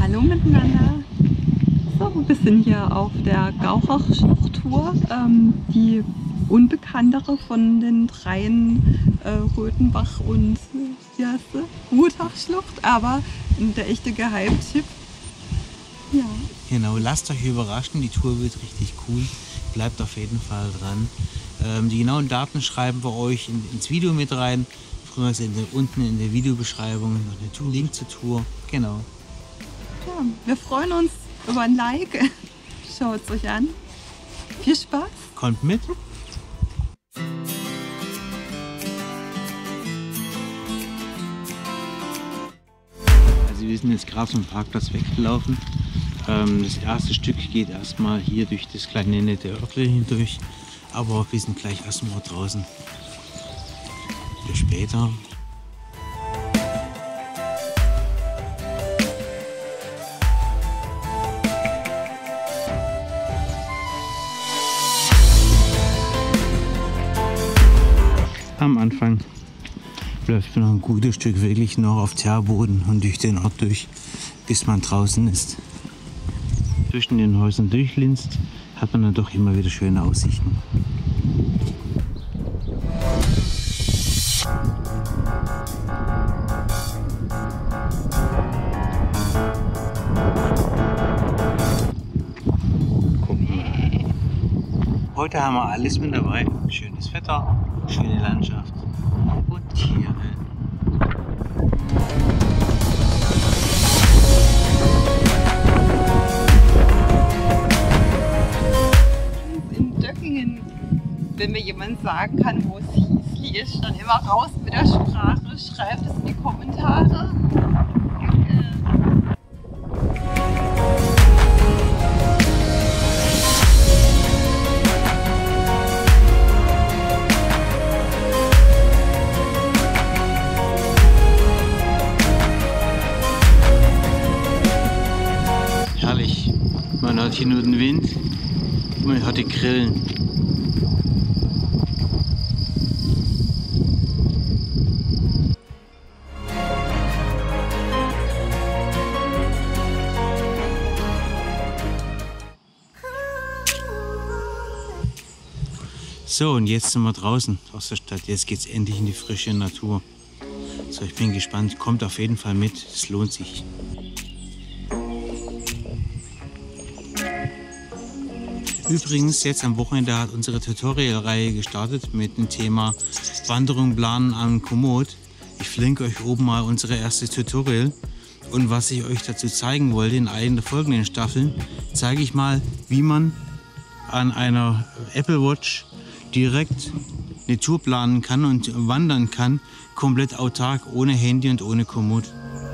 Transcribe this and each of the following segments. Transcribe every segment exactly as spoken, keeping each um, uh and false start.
Hallo miteinander. So, wir sind hier auf der Gauchauer-Schlucht-Tour, ähm, die unbekanntere von den dreien, äh, Röthenbach und äh, wie heißt sie? Wutachschlucht, aber der echte Geheimtipp. Ja. Genau, lasst euch überraschen, die Tour wird richtig cool. Bleibt auf jeden Fall dran. Ähm, die genauen Daten schreiben wir euch in, ins Video mit rein. Früher ist in der, unten in der Videobeschreibung noch der Tour, Link zur Tour. Genau. Ja, wir freuen uns über ein Like. Schaut es euch an. Viel Spaß. Kommt mit. Also wir sind jetzt gerade zum Parkplatz weggelaufen. Ähm, das erste Stück geht erstmal hier durch das kleine nette Örtchen hindurch. Aber wir sind gleich erstmal draußen. Bis später. Am Anfang läuft man noch ein gutes Stück wirklich noch auf Teerboden und durch den Ort durch, bis man draußen ist. Zwischen den Häusern durchlinst, hat man dann doch immer wieder schöne Aussichten. Heute haben wir alles mit dabei. Schönes Wetter, schöne Landschaft und Tiere. In Döckingen, wenn mir jemand sagen kann, wo es Hiesli ist, dann immer raus mit der Sprache, schreibt es in die Kommentare. Herrlich. Man hat hier nur den Wind und man hat die Grillen. So, und jetzt sind wir draußen aus der Stadt. Jetzt geht es endlich in die frische Natur. So, ich bin gespannt. Kommt auf jeden Fall mit. Es lohnt sich. Übrigens, jetzt am Wochenende hat unsere Tutorial-Reihe gestartet mit dem Thema Wanderung planen am Komoot. Ich verlinke euch oben mal unsere erste Tutorial. Und was ich euch dazu zeigen wollte, in einer der folgenden Staffeln, zeige ich mal, wie man an einer Apple Watch direkt eine Tour planen kann und wandern kann, komplett autark, ohne Handy und ohne Komoot.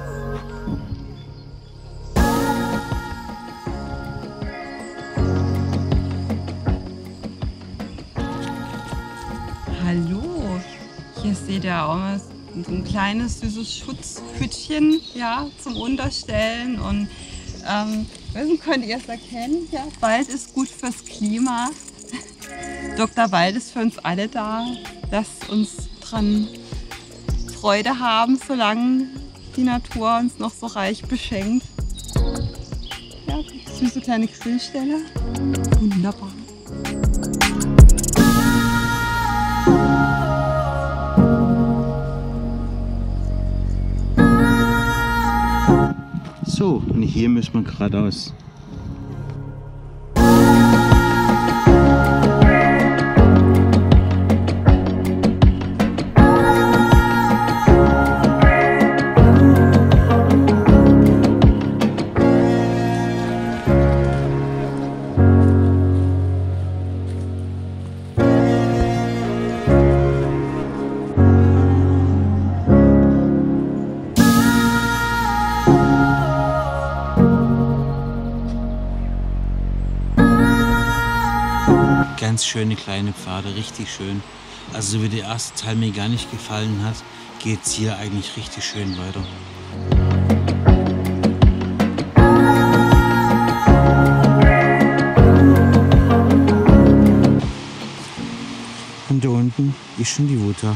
Hallo, hier seht ihr auch mal so ein kleines süßes Schutzhütchen, ja, zum Unterstellen. Und ähm, könnt ihr es erkennen? Ja, Wald ist gut fürs Klima. Doktor Wald ist für uns alle da. Lasst uns dran Freude haben, solange die Natur uns noch so reich beschenkt. Ja, süße kleine Grillstelle. Wunderbar. So, und hier müssen wir geradeaus. Ganz schöne kleine Pfade, richtig schön. Also so wie der erste Teil mir gar nicht gefallen hat, geht es hier eigentlich richtig schön weiter. Und da unten ist schon die Wutach.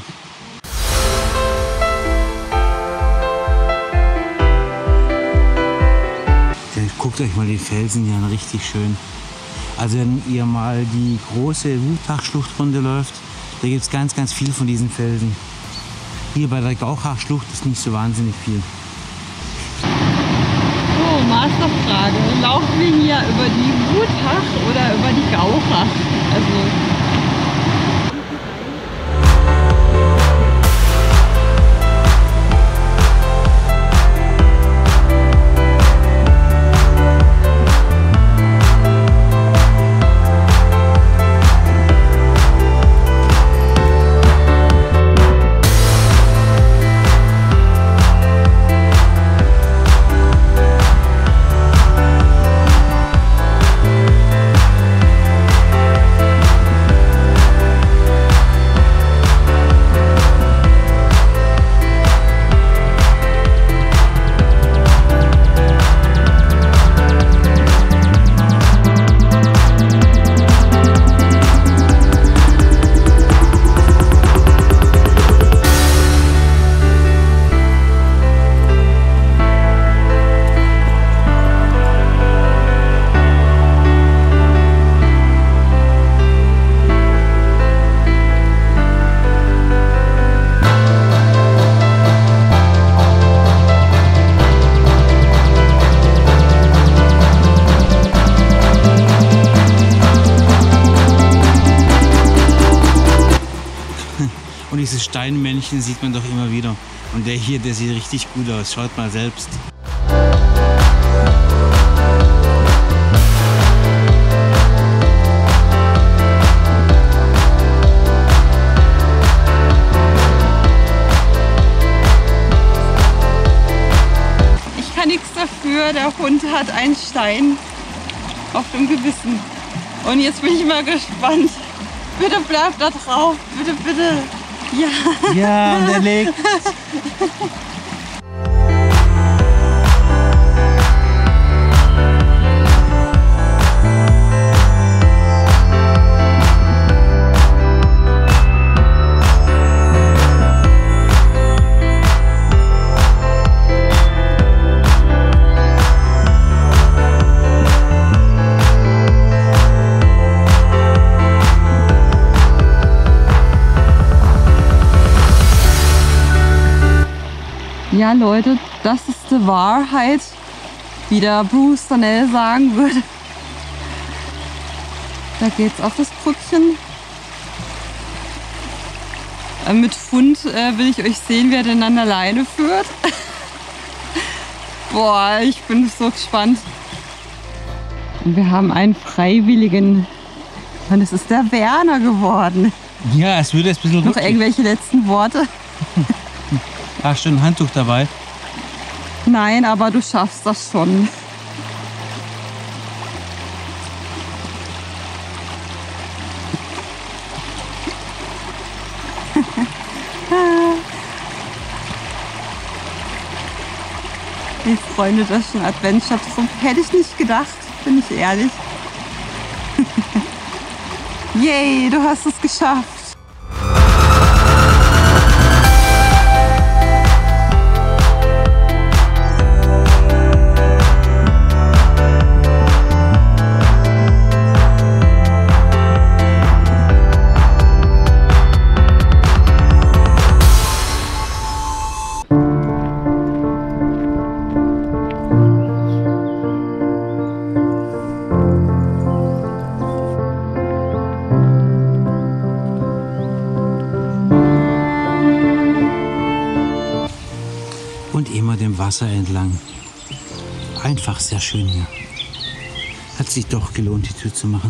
Guckt euch mal die Felsen hier an, richtig schön. Also wenn ihr mal die große Wutachschlucht runter läuft, da gibt es ganz, ganz viel von diesen Felsen. Hier bei der Gauchachschlucht ist nicht so wahnsinnig viel. So, Masterfrage. Laufen wir hier über die Wutach oder über die Gauchach? Also Und dieses Steinmännchen sieht man doch immer wieder. Und der hier, der sieht richtig gut aus. Schaut mal selbst. ich kann nichts dafür, der Hund hat einen Stein auf dem Gewissen. Und jetzt bin ich mal gespannt. Bitte bleib da drauf, bitte, bitte. Ja. Ja, und er legt. Ja, Leute, das ist die Wahrheit, wie der Bruce Darnell sagen würde. Da geht's auf das Brückchen. Äh, mit Fund äh, will ich euch sehen, wer den an der Leine führt. Boah, ich bin so gespannt. Und wir haben einen Freiwilligen. Und es ist der Werner geworden. Ja, es würde jetzt ein bisschen Noch rutschig. irgendwelche letzten Worte? Hast du ein Handtuch dabei? Nein, aber du schaffst das schon. Die Freunde das schon Adventure Trupp. Hätte ich nicht gedacht, bin ich ehrlich. Yay, du hast es geschafft. Und immer dem Wasser entlang. Einfach sehr schön hier. Hat sich doch gelohnt, die Tür zu machen.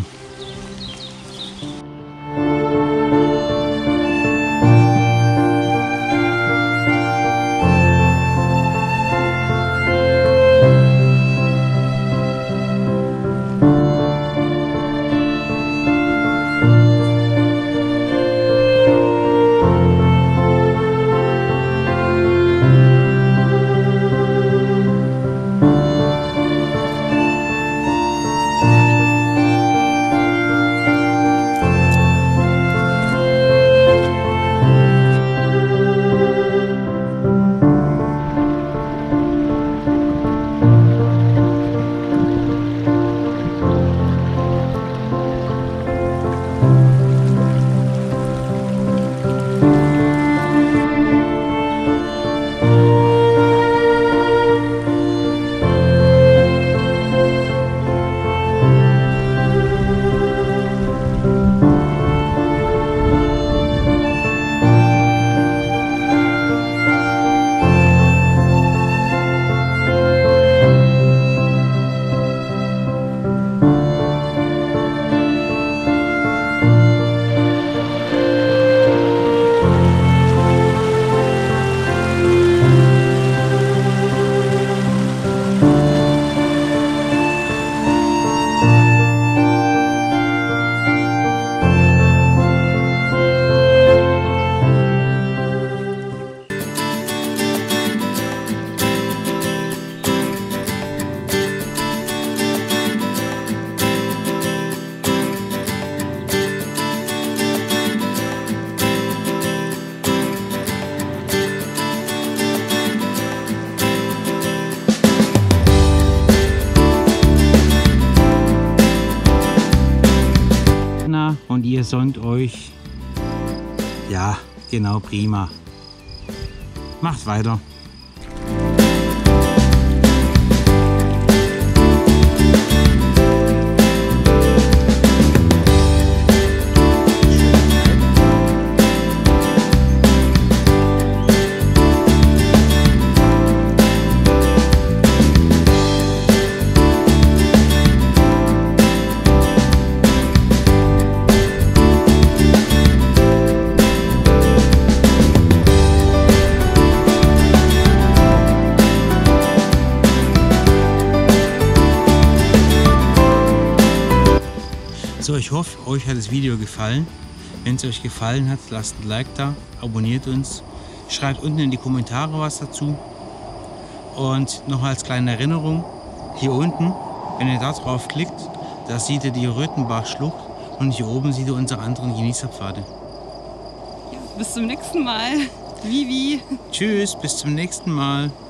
und ihr sonnt euch. Ja, genau, prima. Macht weiter. So, ich hoffe, euch hat das Video gefallen. Wenn es euch gefallen hat, lasst ein Like da, abonniert uns, schreibt unten in die Kommentare was dazu. Und noch als kleine Erinnerung, hier unten, wenn ihr da drauf klickt, da seht ihr die Röthenbach-Schlucht und hier oben seht ihr unsere anderen Genießerpfade. Ja, bis zum nächsten Mal. Vivi. Tschüss, bis zum nächsten Mal.